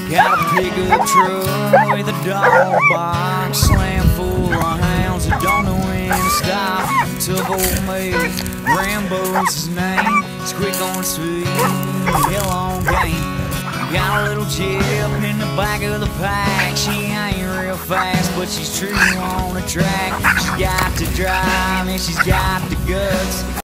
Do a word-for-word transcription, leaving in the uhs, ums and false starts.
Got a pickup truck with a dog box, slam full of hounds that don't know when to stop. Took old me, Rambo's his name. He's quick on his feet, hell on game. Got a little chip in the back of the pack. She ain't real fast, but she's true on the track. She got to drive and she's got the guts.